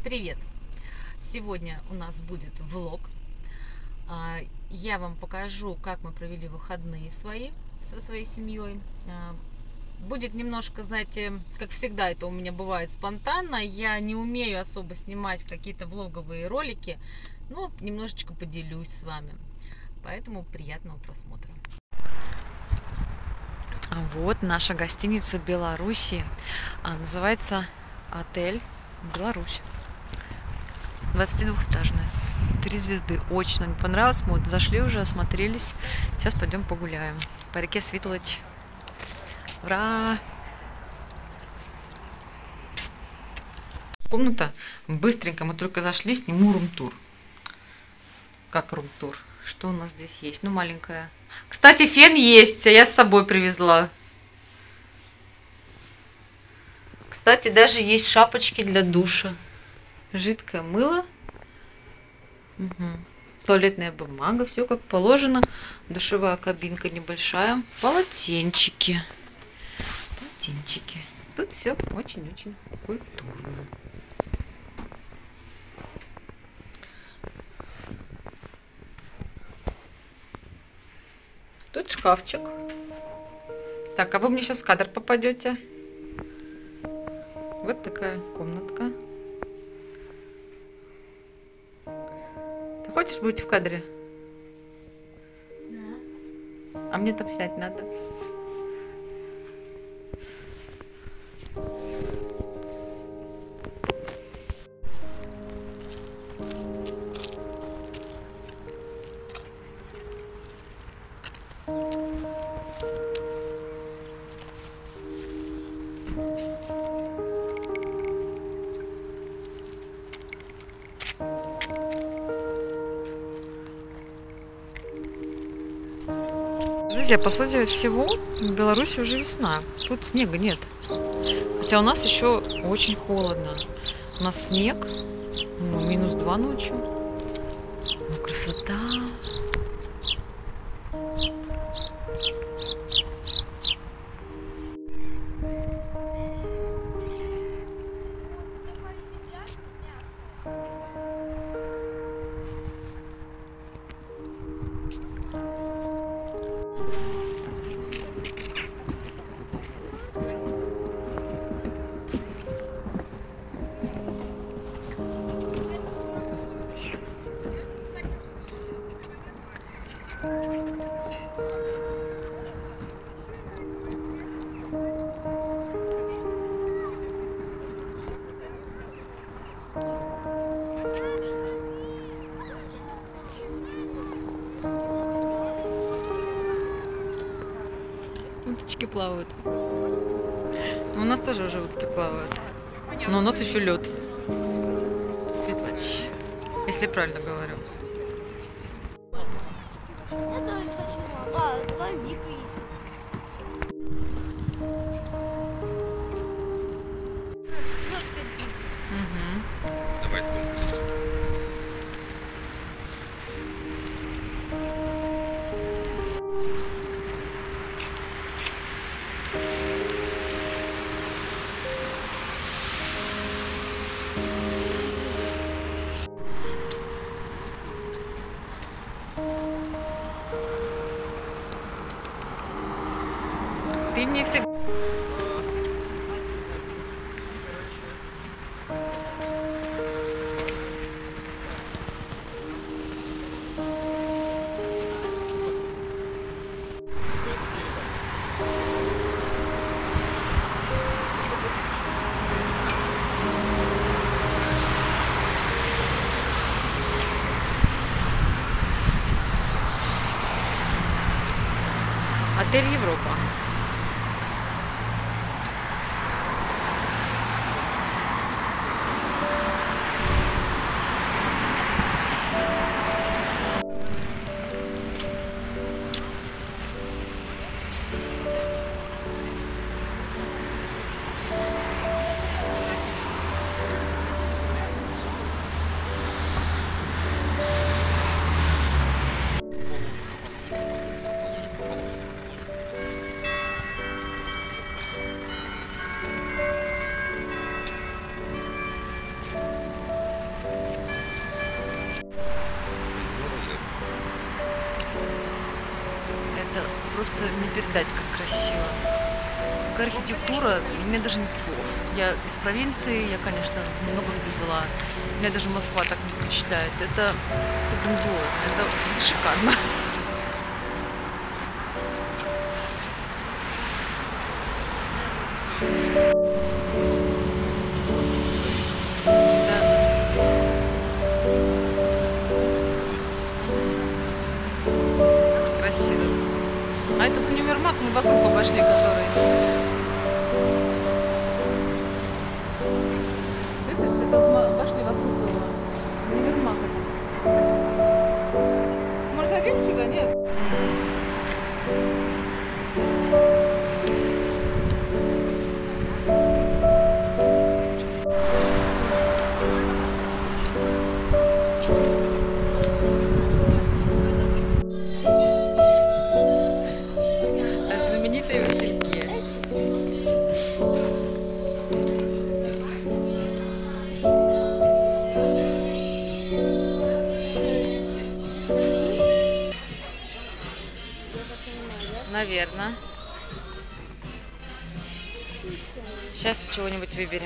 Привет! Сегодня у нас будет влог. Я вам покажу, как мы провели выходные свои со своей семьей. Будет немножко, знаете, как всегда это у меня бывает спонтанно. Я не умею особо снимать какие-то влоговые ролики, но немножечко поделюсь с вами. Поэтому приятного просмотра. Вот наша гостиница Беларуси. Называется отель Беларусь. 22-этажная. 3 звезды. Очень мне понравилось. Мы вот зашли уже, осмотрелись. Сейчас пойдем погуляем. По реке Світлич. Ура! Комната быстренько. Мы только зашли, сниму рум-тур. Как рум-тур? Что у нас здесь есть? Ну, маленькая. Кстати, фен есть, а я с собой привезла. Кстати, даже есть шапочки для душа. Жидкое мыло. Угу. Туалетная бумага, все как положено. Душевая кабинка небольшая. Полотенчики. Тут все очень-очень культурно. Тут шкафчик. Так, а вы мне сейчас в кадр попадете. Вот такая комнатка. Ты хочешь быть в кадре? Да. А мне там снять надо. Друзья, по сути всего, в Беларуси уже весна. Тут снега нет. Хотя у нас еще очень холодно. У нас снег, -2 ночью. Ну, красота. Уточки плавают. У нас тоже уже утки плавают. Но у нас еще лед. Світлич, если правильно говорю. Я тоже хочу. Там дико есть. Давай. Ты мне всегда... Отель Европа. просто не передать, как красиво. Такая архитектура, у меня даже нет слов. Я из провинции, я, конечно, много где была. Меня даже Москва так не впечатляет. Это грандиозно, это шикарно. Красиво. А этот универмаг мы вокруг обошли, который... Слышишь, это вот мы обошли вокруг универмага. Может, зайдем сюда? Нет? Знаменитые Васильки. Наверное. Сейчас чего-нибудь выберем.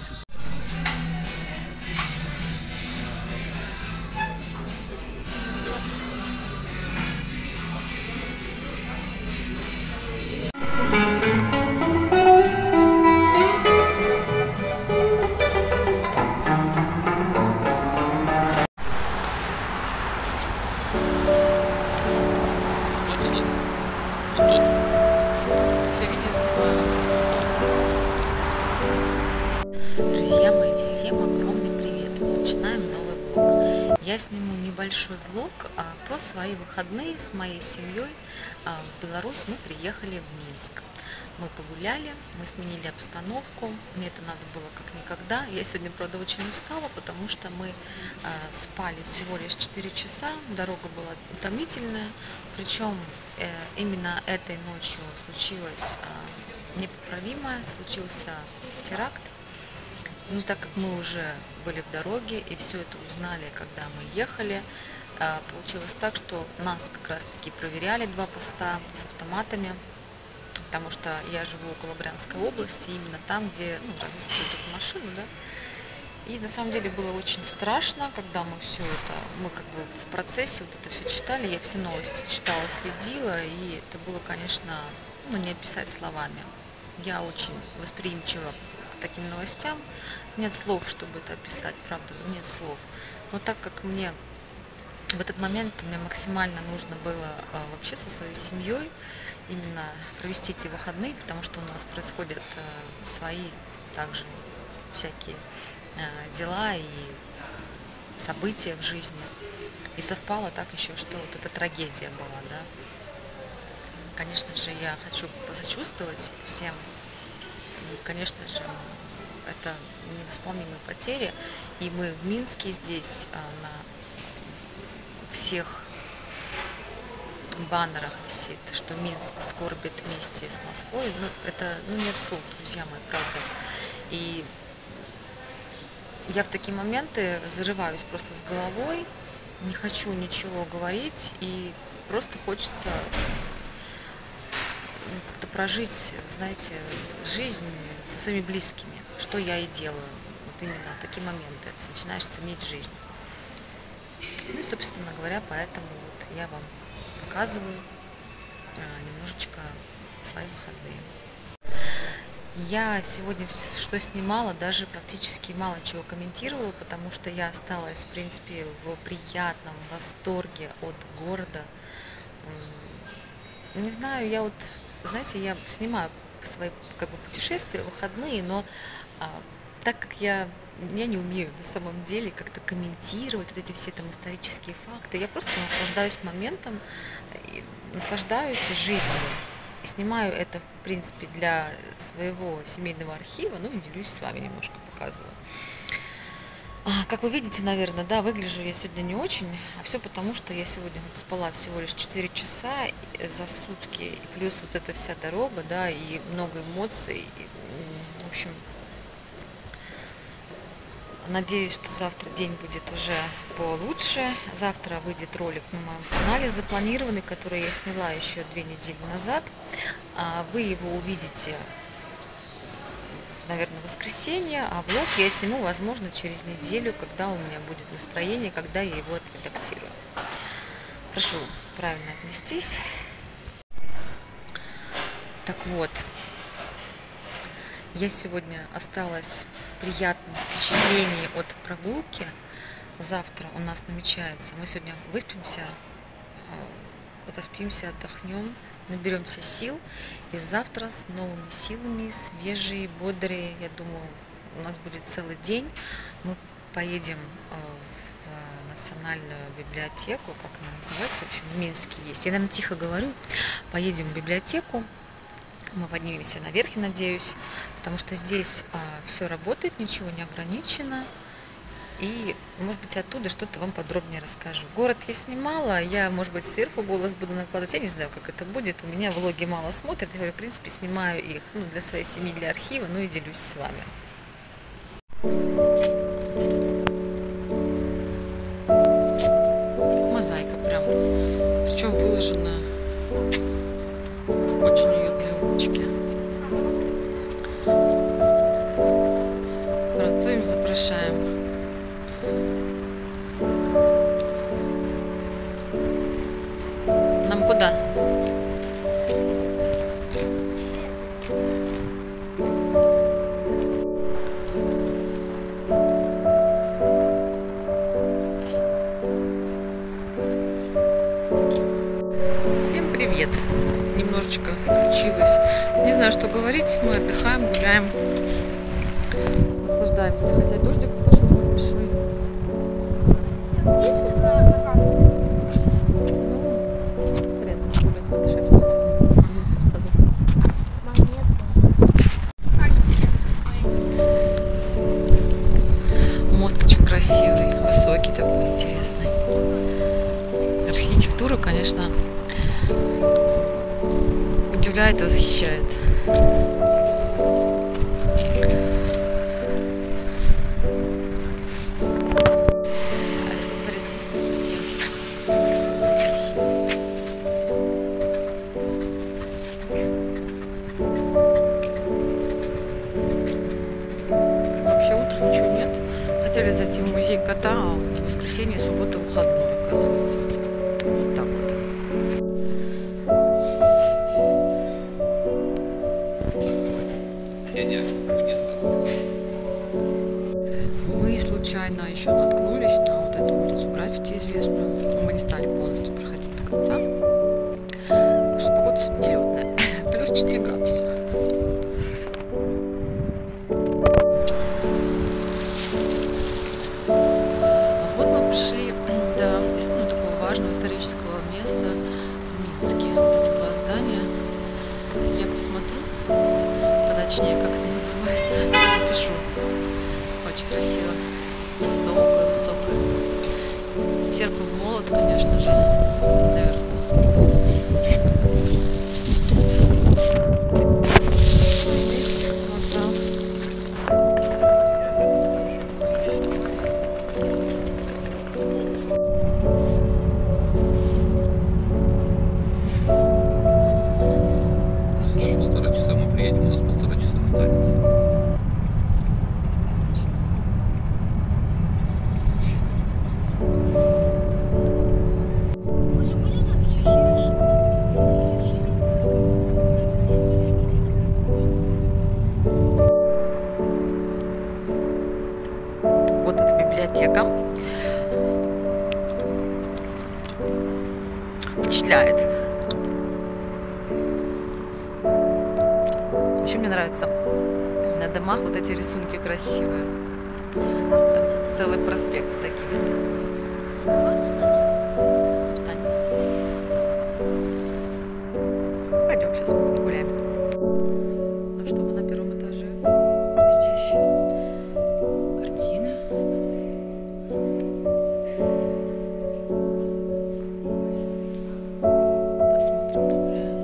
Вот он. Вот тут. Все видео снимаю. Друзья мои, всем огромный привет. Начинаем новый влог. Я сниму небольшой влог про свои выходные с моей семьей. В Беларусь мы приехали в Минск. Мы погуляли, мы сменили обстановку. Мне это надо было как никогда. Я сегодня, правда, очень устала, потому что мы спали всего лишь 4 часа. Дорога была утомительная. Причем именно этой ночью случилось непоправимое, случился теракт. Но так как мы уже были в дороге и все это узнали, когда мы ехали, получилось так, что нас как раз-таки проверяли 2 поста с автоматами, потому что я живу около Брянской области, именно там, где разыскивают эту машину, да. И на самом деле было очень страшно, когда мы все это, мы как бы в процессе вот это все читали, я все новости читала, следила, и это было, конечно, не описать словами. Я очень восприимчива к таким новостям, нет слов, чтобы это описать, правда, нет слов. Но так как мне в этот момент мне максимально нужно было вообще со своей семьей именно провести эти выходные, потому что у нас происходят свои также всякие дела и события в жизни. И совпало так еще, что вот эта трагедия была, да. Конечно же, я хочу посочувствовать всем. И, конечно же, это невосполнимые потери. И мы в Минске здесь на всех баннерах висит, что Минск скорбит вместе с Москвой. Это, нет слов, друзья мои, правда. И я в такие моменты зарываюсь просто с головой, не хочу ничего говорить, и просто хочется как-то прожить, знаете, жизнь со своими близкими, что я и делаю. Вот именно такие моменты, ты начинаешь ценить жизнь. Ну и, собственно говоря, поэтому вот я вам показываю немножечко свои выходные. Я сегодня что снимала, даже практически мало чего комментировала, потому что я осталась, в принципе, в приятном восторге от города. Не знаю, я вот, знаете, я снимаю свои как бы путешествия, выходные, но так как я не умею на самом деле как-то комментировать вот эти все там исторические факты, я просто наслаждаюсь моментом, наслаждаюсь жизнью. Снимаю это, в принципе, для своего семейного архива, и делюсь с вами, немножко показываю. Как вы видите, наверное, да, выгляжу я сегодня не очень, а все потому, что я сегодня спала всего лишь 4 часа за сутки, и плюс вот эта вся дорога, да, и много эмоций, в общем, Надеюсь, что завтра день будет уже получше. Завтра выйдет ролик на моем канале запланированный, который я сняла еще 2 недели назад. Вы его увидите, наверное, в воскресенье, а влог я сниму, возможно, через неделю, когда у меня будет настроение, когда я его отредактирую. Прошу правильно отнестись. Так вот, я сегодня осталась в приятном впечатлении от прогулки. Завтра у нас намечается, мы сегодня выспимся, отоспимся, отдохнем, наберемся сил. И завтра с новыми силами, свежие, бодрые, я думаю, у нас будет целый день. Мы поедем в национальную библиотеку, как она называется, в общем, в Минске есть. Я, наверное, тихо говорю. Поедем в библиотеку. Мы поднимемся наверх, я надеюсь, потому что здесь все работает, ничего не ограничено. И, может быть, оттуда что-то вам подробнее расскажу. Город я снимала, я, может быть, сверху голос буду накладывать. Я не знаю, как это будет. У меня влоги мало смотрят. Я говорю, в принципе, снимаю их для своей семьи, для архива, и делюсь с вами. Мозаика прям. Причем выложена очень уютные улочки. Працуем, запрошаем. Нам куда? Всем привет! Немножечко включилась. Не знаю, что говорить. Мы отдыхаем, гуляем. Наслаждаемся. Хотя дождик пошел большой. Мост очень красивый, высокий такой, интересный. Архитектура, конечно, удивляет и восхищает. Вообще утром ничего нет. Хотели зайти в музей кота, а в воскресенье, суббота, выходной, оказывается. Вот так вот. Мы случайно еще наткнулись на вот эту улицу граффити известную. Мы не стали полностью проходить до конца, потому что погода сегодня нелетная. Плюс 4 градуса. Вот мы пришли до такого важного исторического места в Минске. Вот эти 2 здания. Я посмотрю поточнее, как это называется, и напишу. Очень красиво. Высокая. Серп и молот, конечно же, наверху. Здесь вокзал. Полтора часа мы приедем, у нас 1,5 часа останется. Достаточно. Вы же будете все через часы? Держитесь, пожалуйста, затем подойдите. Вот эта библиотека. Впечатляет. Еще мне нравится на домах вот эти рисунки красивые. Целый проспект с такими. Можно встать? Встань. Пойдем сейчас гуляем. Ну что, мы на 1-м этаже. Здесь картины. Посмотрим, погуляем.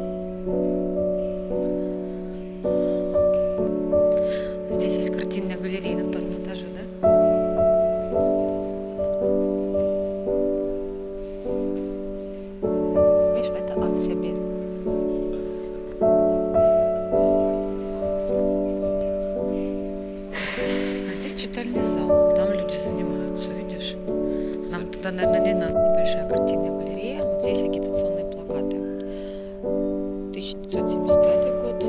Здесь есть картинная галерея на 2-м этаже, да? Туда, наверное, не надо. Небольшая картинная галерея. Вот здесь агитационные плакаты. 1975 год.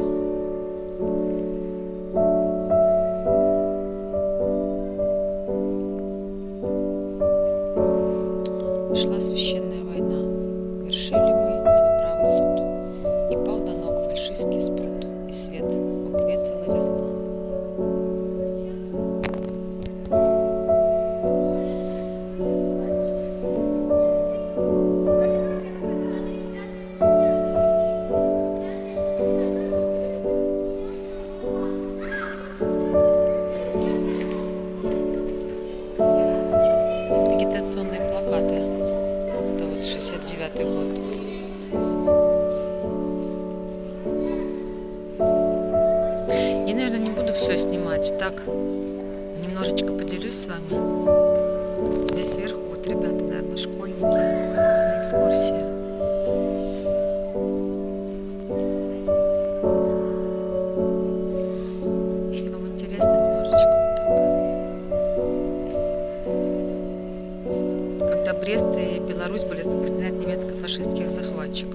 Шла священная война. Вершили мы свой правый суд. И пал до ног фальшистский спрут. И свет в укве целая весна. Агитационные плакаты. Это вот 69-й год. Я, наверное, не буду все снимать. Так, немножечко поделюсь с вами. Здесь сверху вот ребята, наверное, школьники на экскурсии. Если вам интересно, немножечко вот так. Когда Брест и Беларусь были освобождены от немецко-фашистских захватчиков.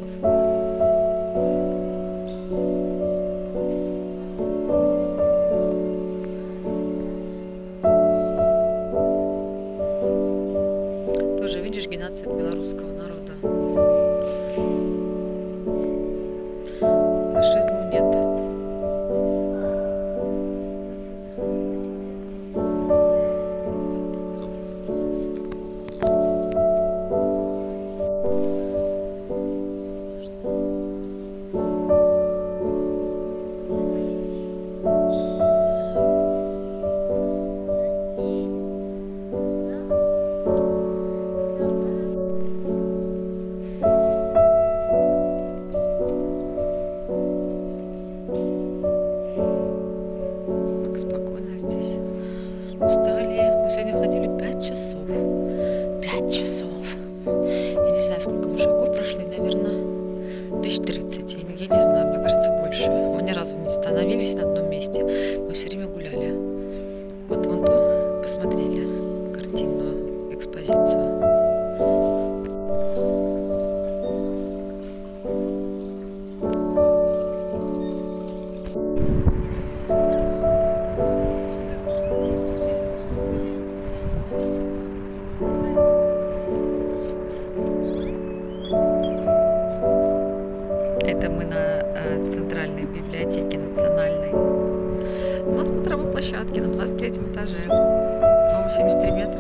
Тоже видишь геноцид белорусского народа. Фашизму нет. Так спокойно здесь. Устали. Мы сегодня ходили 5 часов. 5 часов. Я не знаю, сколько мы шагов прошли. Наверное, 1030. Я не знаю, мне кажется, больше. Мы ни разу не остановились на одном месте. Мы все время гуляли. Вот вон ту посмотрели картинную экспозицию. Это мы на центральной библиотеке национальной. На смотровой площадке на 23-м этаже. По-моему, 73 метра.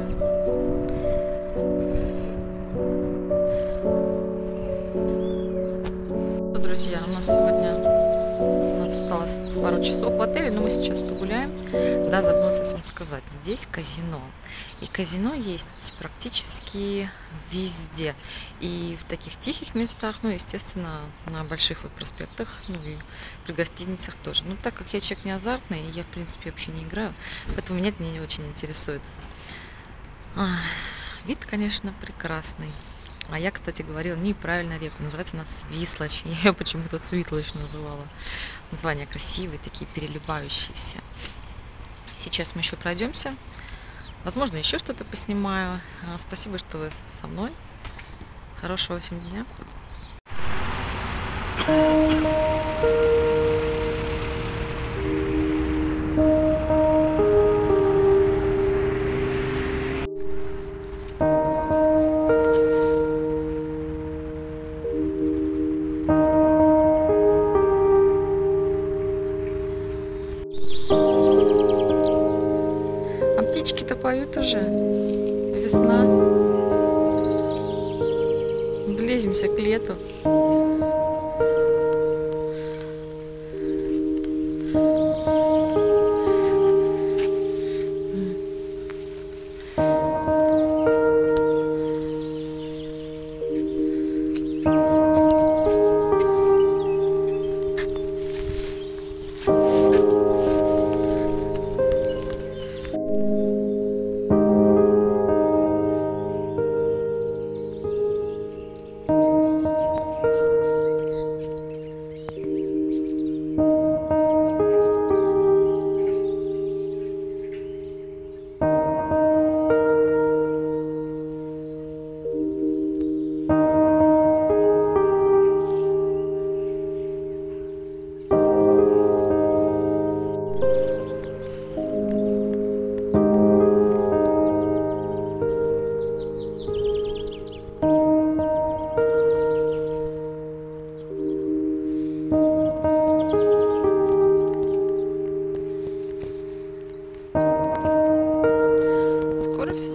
Ну, друзья, у нас осталось пару часов в отеле, но мы сейчас погуляем. Да, забыла совсем сказать. Здесь казино. И казино есть практически везде. И в таких тихих местах, ну, естественно, на больших вот проспектах, ну и при гостиницах тоже. Ну, так как я человек не азартный, и я, в принципе, вообще не играю, поэтому меня это не очень интересует. Вид, конечно, прекрасный. А я, кстати, говорила неправильно реку. Называется она Свислочь. Я ее почему-то Свитлочь называла. Названия красивые, такие переливающиеся. Сейчас мы еще пройдемся. Возможно, еще что-то поснимаю. Спасибо, что вы со мной. Хорошего всем дня. А птички-то поют уже. Весна. Близимся к лету.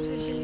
заселение.